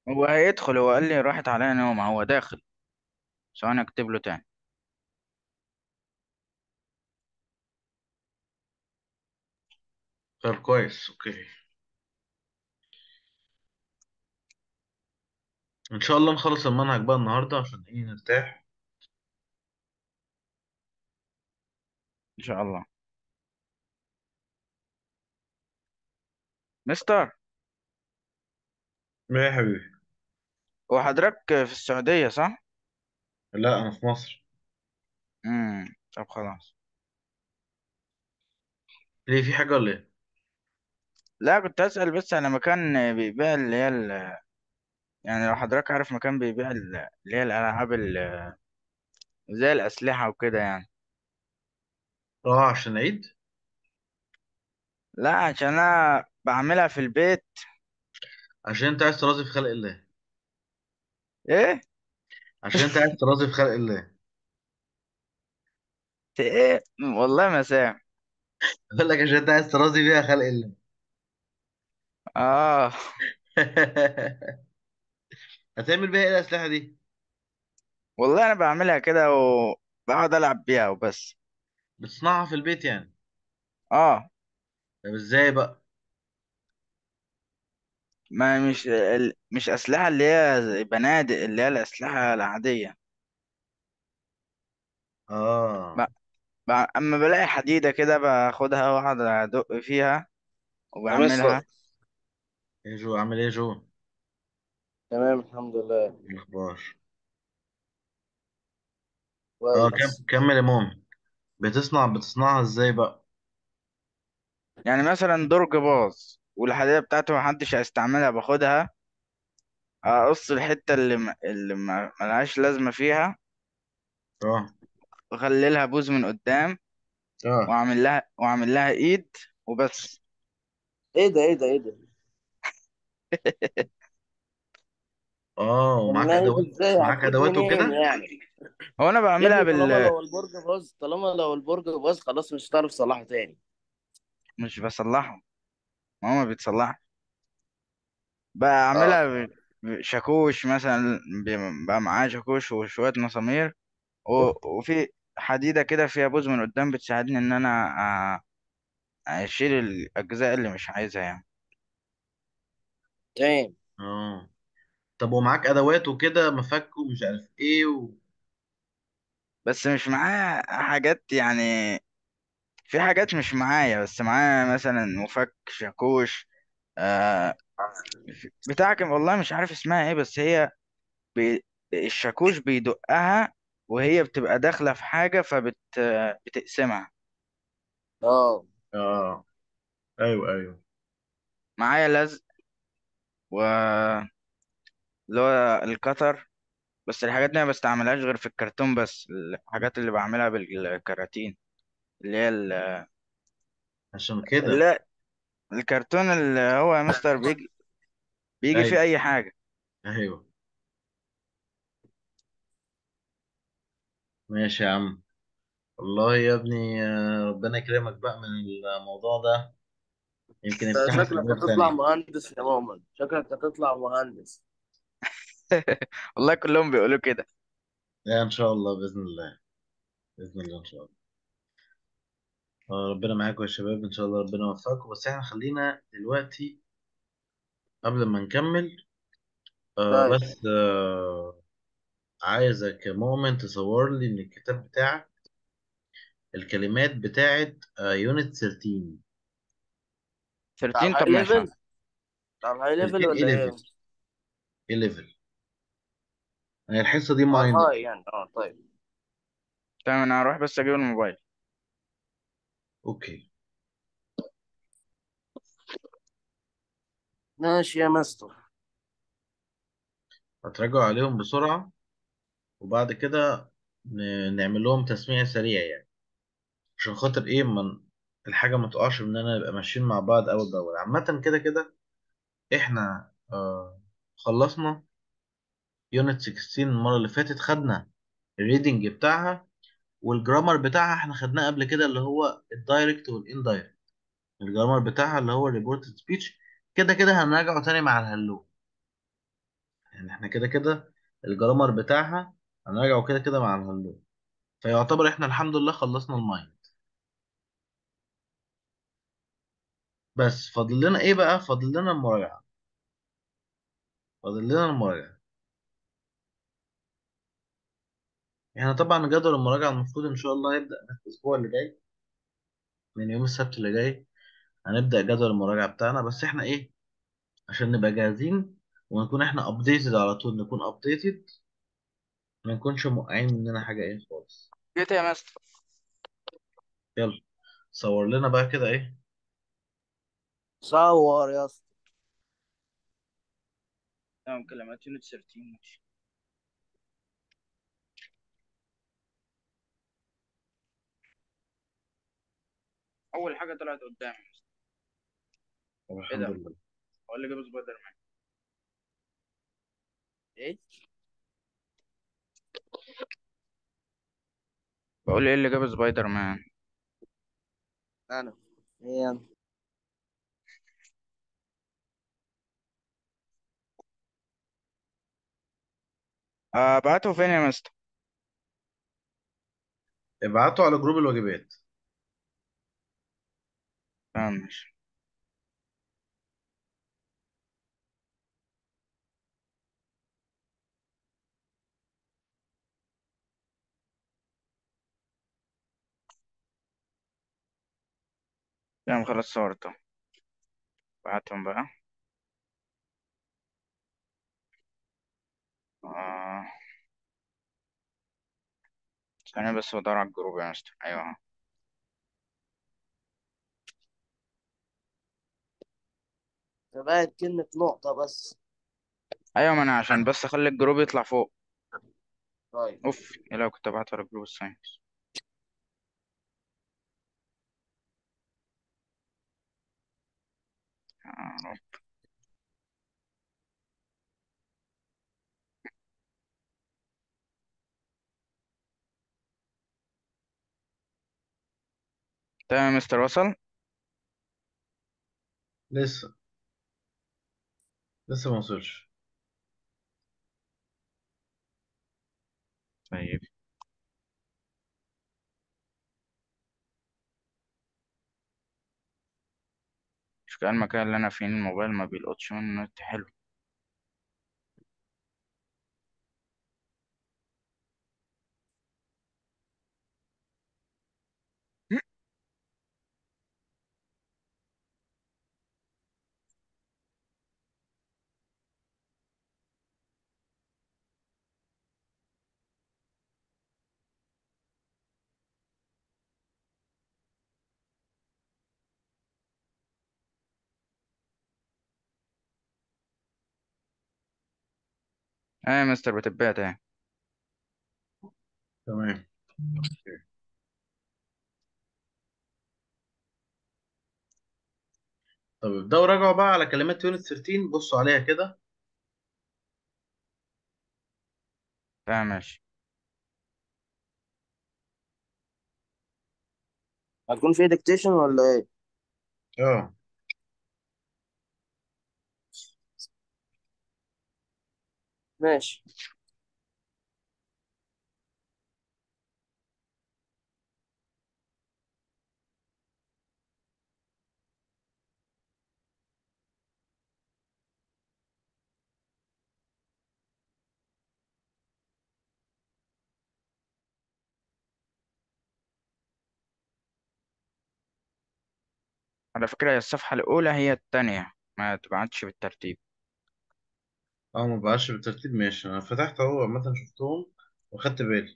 هو هيدخل، هو قال لي راحت عليا نوم، هو داخل. ثواني اكتب له تاني. طب كويس، اوكي. ان شاء الله نخلص المنهج بقى النهارده عشان ايه نرتاح. ان شاء الله. مستر، ايه يا حبيبي؟ هو حضرتك في السعودية صح؟ لا، انا في مصر. طب خلاص. ليه، في حاجه ولا ايه؟ لا كنت أسأل بس على مكان بيبيع اللي هي يعني لو حضرتك عارف مكان بيبيع اللي هي الألعاب زي الأسلحة وكده يعني. اه، عشان عيد. لا عشان أنا بعملها في البيت. عشان انت عايز ترازي في خلق الله. إيه؟ عشان انت عايز ترازي في خلق الله. في إيه؟ والله ما سامع. بقول لك عشان انت عايز ترازي بيها خلق الله. آه. هتعمل بيها ايه الاسلحه دي؟ والله أنا بعملها كده وبقعد ألعب بيها وبس. بتصنعها في البيت يعني؟ آه. طب ازاي بقى؟ ما مش أسلحة اللي هي زي بنادق، اللي هي الأسلحة العادية. اه. أما بلاقي حديدة كده باخدها وأقعد أدق فيها يا مستر. وبعملها. ايه جو، عامل ايه جو؟ تمام الحمد لله. إيه الاخبار؟ اه، كويس. كمل يا مؤمن. بتصنعها ازاي بقى؟ يعني مثلا درج باظ والحديدة بتاعته محدش هيستعملها، باخدها أقص الحتة اللي ملهاش لازمة فيها، اه. وأخلي بوز من قدام، اه. وأعمل لها إيد وبس. ايه ده ايه ده ايه ده؟ اه، ومعاك والله ادوات. ازاي معاك هتجيب ادوات منين وكده. يعني؟ هو أنا يا بعملها ابني طالما لو البرج باظ خلاص مش هتعرف تصلحه تاني. مش بصلحه، ما هو ما بيتصلحش. اه. بعملها شاكوش مثلا، بقى معاه شاكوش وشوية مسامير، وفي حديدة كده فيها بوز من قدام بتساعدني إن أنا أشيل الأجزاء اللي مش عايزها يعني. تمام. اه. طب ومعاك ادوات وكده، مفك ومش عارف ايه بس مش معايا حاجات يعني، في حاجات مش معايا، بس معايا مثلا مفك شاكوش. آه بتاعك والله مش عارف اسمها ايه، بس هي الشاكوش بيدقها وهي بتبقى داخلة في حاجة بتقسمها. اه. اه. ايوه، ايوه. معايا لزق، و اللي هو القطر. بس الحاجات دي ما بستعملهاش غير في الكرتون، بس الحاجات اللي بعملها بالكراتين اللي هي عشان كده. لا، الكرتون اللي هو يا مستر بيجي فيه ايوه، اي حاجة. ايوه. ماشي يا عم. والله يا ابني، ربنا يكرمك بقى من الموضوع ده. يمكن انت يفتح لك شكلك ابواب هتطلع تانية. مهندس يا مؤمن، شكلك هتطلع مهندس. والله كلهم بيقولوا كده. لا، ان شاء الله، باذن الله. باذن الله ان شاء الله. ربنا معاكم يا شباب، ان شاء الله ربنا يوفقكم. بس احنا خلينا دلوقتي قبل ما نكمل. طيب. بس عايزك يا مؤمن تصور لي من الكتاب بتاعك الكلمات بتاعت يونت 13. بتاع 13، الهاي طب ماشي. ليفل. بتاع الهاي ليفل 13 ولا ايه؟ 11. 11. هي الحصة دي اه مايند. الهاي يعني، طيب. تمام، انا هروح بس اجيب الموبايل. اوكي. ماشي يا مستر. هتراجعوا عليهم بسرعة، وبعد كده نعمل لهم تسميع سريع يعني، عشان خاطر ايه الحاجة ما تقعش مننا، نبقى ماشيين مع بعض أول بأول. عامة كده كده احنا خلصنا يونت 16 المرة اللي فاتت، خدنا الريدنج بتاعها والجرامر بتاعها. احنا خدناه قبل كده، اللي هو الدايركت والاندايركت. الجرامر بتاعها اللي هو الريبورتد سبيتش. كده كده هنراجعه تاني مع الهلو. يعني احنا كده كده الجرامر بتاعها هنراجعه كده كده مع الهندسة. فيعتبر احنا الحمد لله خلصنا الماين. بس فاضل لنا ايه بقى؟ فاضل لنا المراجعة. فاضل لنا المراجعة. احنا طبعا جدول المراجعة المفروض ان شاء الله يبدأ من الاسبوع اللي جاي، من يوم السبت اللي جاي هنبدأ جدول المراجعة بتاعنا. بس احنا ايه، عشان نبقى جاهزين ونكون احنا ابديتد على طول، نكون ابديتد، ما نكونش موقعين مننا حاجة ايه خالص. جيت يا مستر. يلا صور لنا بقى كده ايه. صور يا اسطى. تمام، كلمات يونت 13 ماشي. اول حاجه طلعت قدامي. طب ايه الحمد ده؟ لله. هو اللي جاب سبايدر مان. ايه؟ بقول ايه اللي جاب سبايدر مان. انا. ايه انا؟ بعته فين يا مستر؟ ابعتوا على جروب الواجبات. تمام ماشي. تمام خلاص صورته. بعتهم بقى. آه. ثانية بس بدور على الجروب يا مستر. ايوه. فبقت كلمة نقطة بس. ايوه، ما انا عشان بس اخلي الجروب يطلع فوق. طيب. اوف، يا لو كنت ابعته على جروب الساينس. آه. تمام يا مستر، وصل. لسه. لسه ما وصلش. طيب. مش كان المكان اللي انا فيه الموبايل ما بيلقطش منه نت حلو. ايه يا مستر بتبعت ايه؟ تمام. طب ابدأوا راجعوا بقى على كلمات يونت 13، بصوا عليها كده. تمام ماشي. هتكون في ديكتيشن ولا ايه؟ اه. ماشي. على فكرة هي الصفحة الأولى هي التانية، ما تبعتش بالترتيب. اه ما بقاش بالترتيب، ماشي. انا فتحت اهو عامة شفتهم واخدت بالي.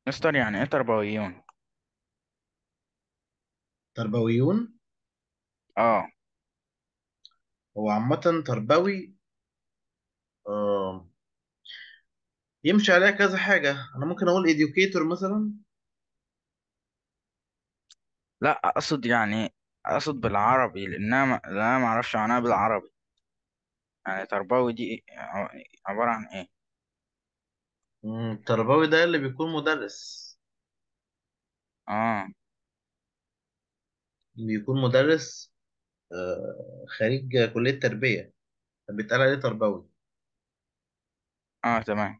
مستر يعني ايه تربويون؟ تربويون. اه. هو عامة تربوي، آه يمشي عليها كذا حاجة. أنا ممكن أقول educator مثلا. لا، اقصد يعني، اقصد بالعربي، لان انا ما اعرفش معناها بالعربي. يعني تربوي دي عبارة عن ايه؟ التربوي ده اللي بيكون مدرس. اه. بيكون مدرس، خريج كلية تربية، بيتقال عليه تربوي. اه تمام.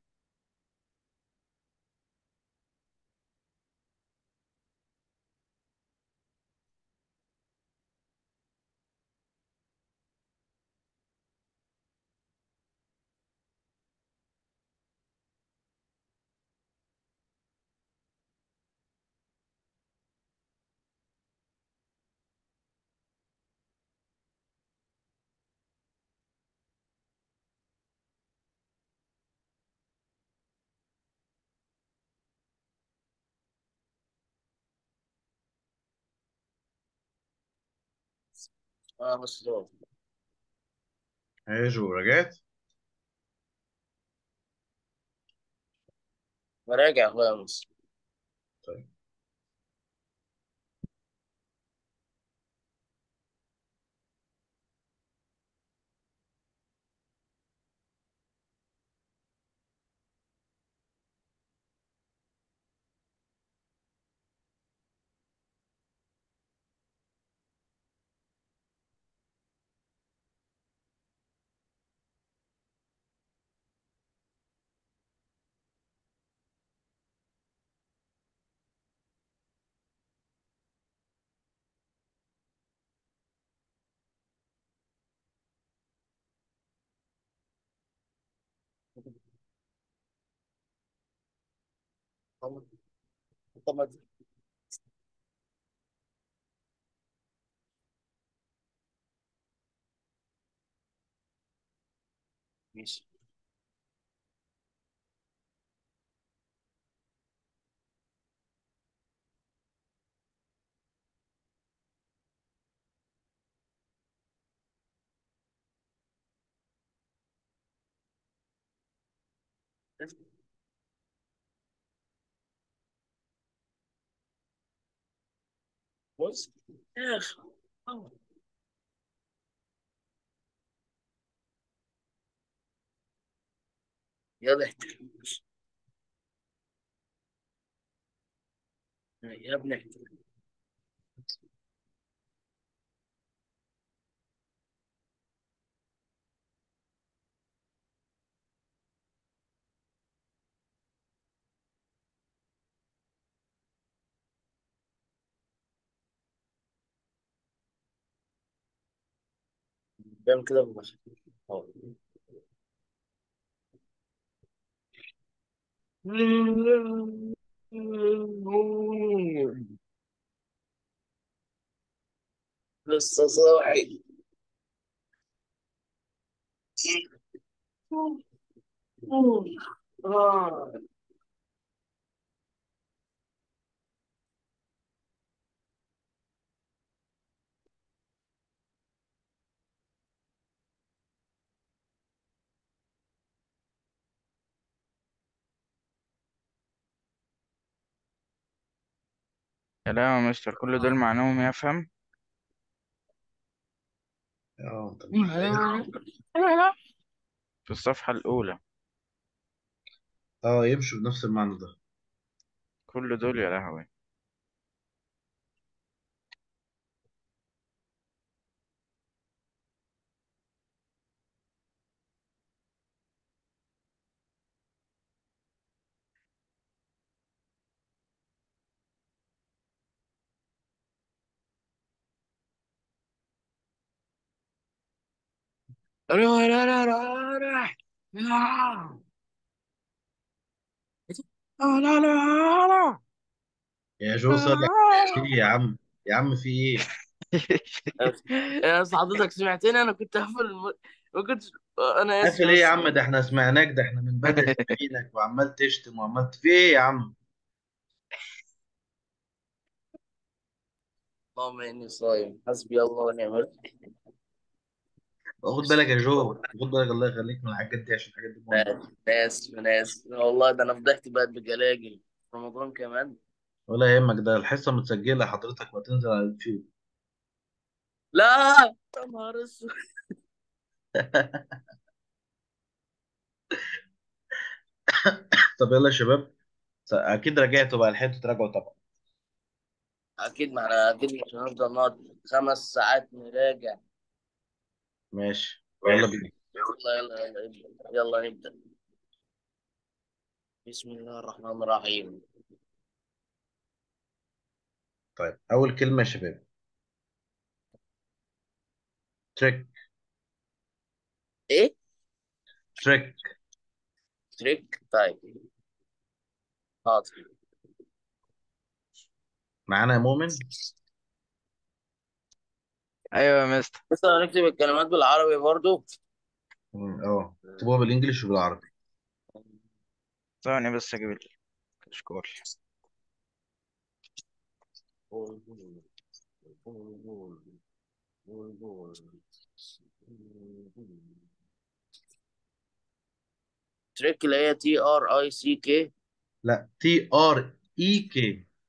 اه بس دول. عايش ورجعت. براجع هو يا مصر. طيب. طب ماشي. بص يا اخي. يلا احترم. يا ابني احترم. بيعمل كده بمخ. اه. لسه صاحي. آه. يا لا يا مستر، كل دول معناهم يفهم. اه طب في الصفحة الأولى. اه يمشوا بنفس المعنى ده. كل دول يا لهوي. لا لا لا لا لا. لا لا لا لا. يا جو صالح، في ايه يا عم؟ يا عم في ايه؟ يا أصل حضرتك سمعتني انا كنت هقفل ما كنتش. انا اسف قافل ايه يا بس. عم؟ ده احنا سمعناك، ده احنا من بدري سامعينك وعمال تشتم وعمال في ايه يا عم؟ اللهم اني صايم، حسبي الله ونعم الوكيل. خد بالك يا جو، خد بالك، الله يخليك من الحاجات دي عشان الحاجات دي مهمة. ناس والله، ده انا فضحت بقى بجلاجل في رمضان كمان. ولا يهمك، ده الحصة متسجلة حضرتك وتنزل على اليوتيوب. لا، يا نهار اسود. طب يلا يا شباب، اكيد رجعتوا بقى، لحقتوا تراجعوا طبعا. اكيد، ما احنا اكيد مش هنفضل نقعد 5 ساعات نراجع. ماشي يلا بينا. يلا نبدأ. بسم الله الرحمن الرحيم. طيب اول كلمة يا شباب، تريك. ايه؟ تريك. تريك، طيب. حاضر. معانا يا مؤمن. ايوه يا مستر. بس هنكتب الكلمات بالعربي برضو. اكتبوها بالانجلش وبالعربي. ثواني بس اجيب الكشكول. تريك اللي هي TRICK. لا، TREK.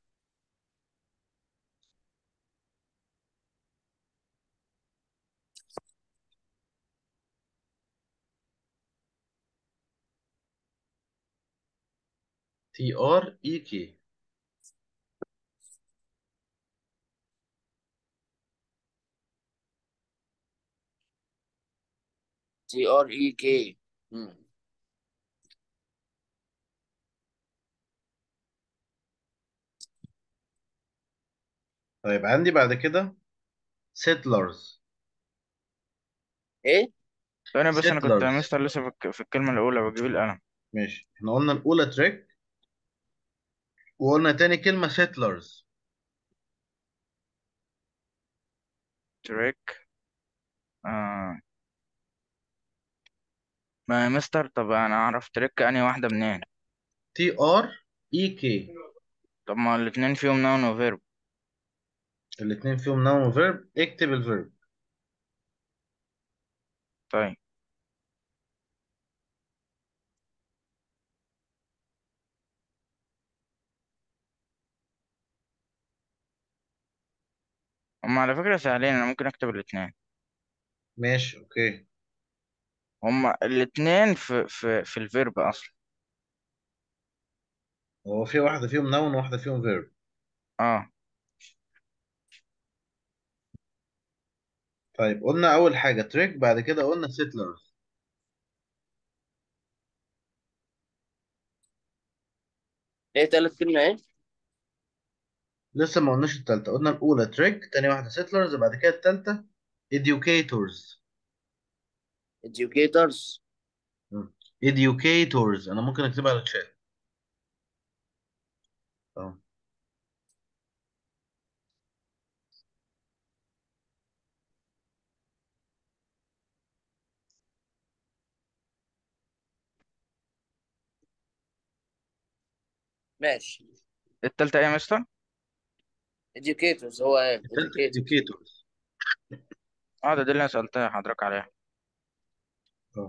TREK. TREK. طيب عندي بعد كده settlers. ايه؟ ثواني بس، انا كنت يا settlers. مستر لسه في الكلمة الأولى بجيب القلم. ماشي، احنا قلنا الاولى تريك، وقلنا تاني كلمة settlers. تريك. آه. ما يا مستر، طب انا اعرف تريك انهي واحدة منين؟ TREK. طب ما الاتنين فيهم نون وفيرب. الاتنين فيهم noun وفيرب، اكتب الفيرب. طيب. هم على فكرة سهلين، انا ممكن اكتب الاتنين. ماشي اوكي. هم الاتنين في الفيرب اصلا. هو في واحدة فيهم noun وواحدة فيهم فيرب. اه. طيب قلنا اول حاجة تريك، بعد كده قلنا settlers. ايه تالت كلمة ايه؟ لسه ما قلناش التالتة، قلنا الأولى تريك، تاني واحدة settlers، بعد كده التالتة educators. educators. مم. educators، أنا ممكن أكتبها على الشات. اه. ماشي. التالتة ايه يا مستر؟ educators، هو ايه التالتة educators؟ educators. اه، ده دي اللي انا سألتها حضرتك عليها. اه.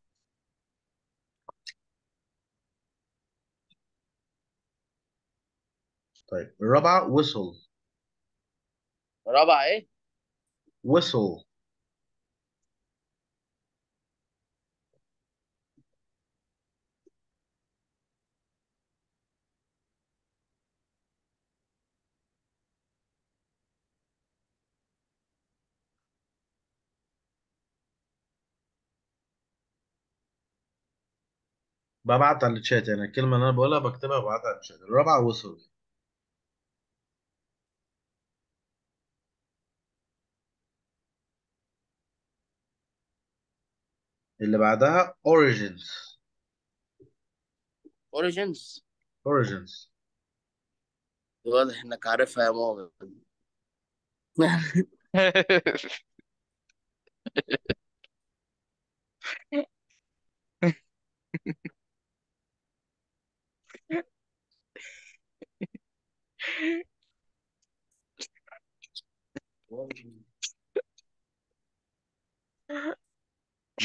طيب الرابعة whistle. رابعة ايه؟ whistle. ببعت على الشات، يعني الكلمة اللي أنا بقولها بكتبها وببعتها على الشات. الرابعة whistle. اللي بعدها origins. origins. origins. واضح انك عارفها يا مؤمن.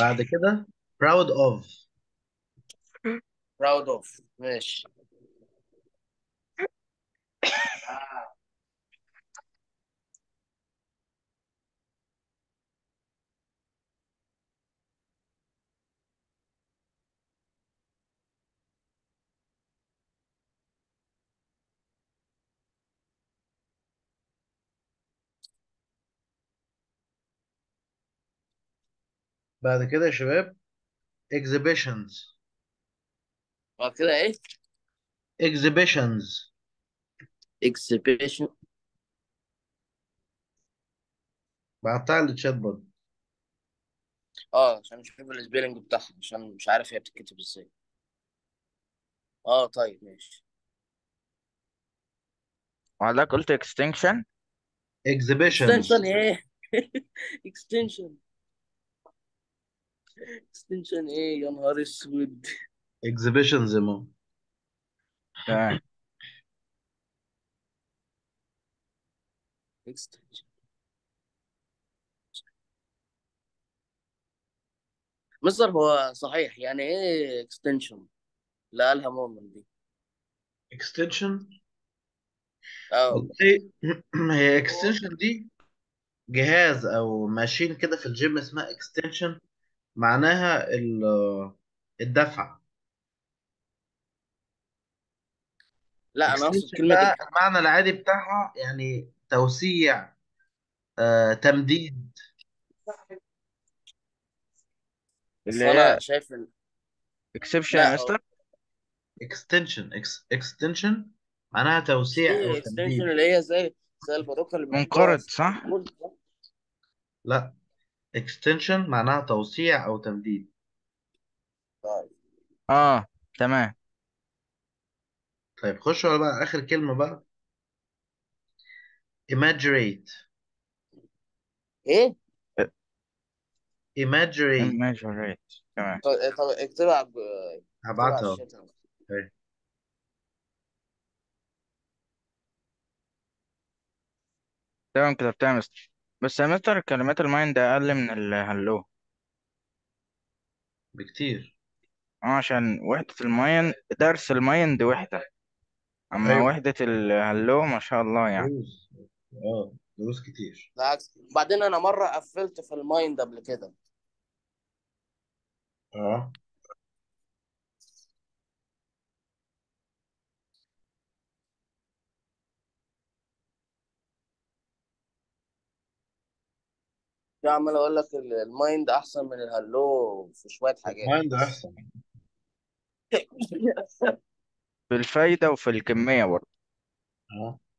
بعد كده proud of. براود اوف، ماشي. بعد كده يا شباب exhibitions. بعد كده ايه؟ exhibitions. اكسبريشن. بعتها للتشات برضه. اه، عشان نشوف السبيلنج بتاعها، عشان مش عارف هي بتتكتب ازاي. اه طيب ماشي. وحضرتك قلت اكستنكشن. exhibitions. اكستنشن ايه؟ اكستنشن. اكستنشن ايه يا نهار اسود؟ exhibitions يا ماما. تمام. اكستنشن. مستر، هو صحيح يعني ايه اكستنشن؟ لا، قالها مؤمن دي. extension. اه. والله هي extension دي جهاز او ماشين كده في الجيم اسمها extension. معناها الدفع. لا، انا اقصد extension كلمة بقى المعنى العادي بتاعها يعني توسيع، تمديد. اللي بس هي انا شايف اكسبشن يا لا، هو مستر. extension معناها مش توسيع او دي اكستنشن تمديد. اللي هي زي الباروكه اللي بيحطوها منقرض في صح. الجول؟ لا، extension معناها توسيع او تمديد. طيب. اه تمام. طيب خش على بقى اخر كلمة بقى. imagine. ايه؟ imagine. immeasurate. تمام. طب اكتبها اكتبها على هبعتها الشات. أهي. تمام كتبتها يا مستر. بس يا مستر كلمات المايند اقل من الهلو. بكتير. عشان وحدة المايند، درس المايند وحدة، اما ايوه، وحدة الهلو ما شاء الله يعني. دروس. اه، دروس كتير. بالعكس، بعدين انا مره قفلت في المايند قبل كده. اه، في عمال اقول لك المايند احسن من الهلو في شويه حاجات المايند بس. احسن. في الفايدة وفي الكمية برضه. اه.